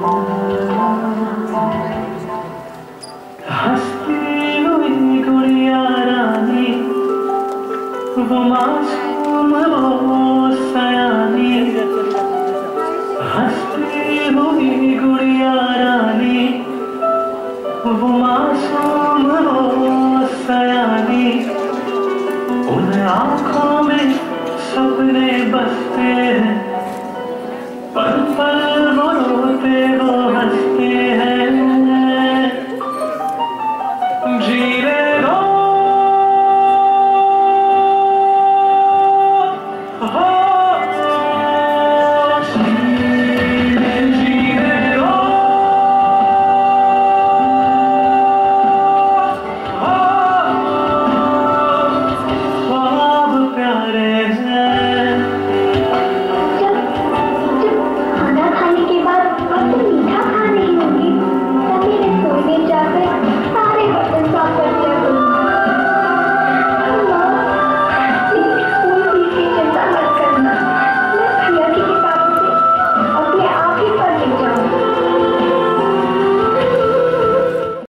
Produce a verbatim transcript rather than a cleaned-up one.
हंसती हुई गुड़िया रानी, वो मासूम वो सयानी, हंसती हुई गुड़िया रानी, वो मासूम वो सयानी, उन आँखों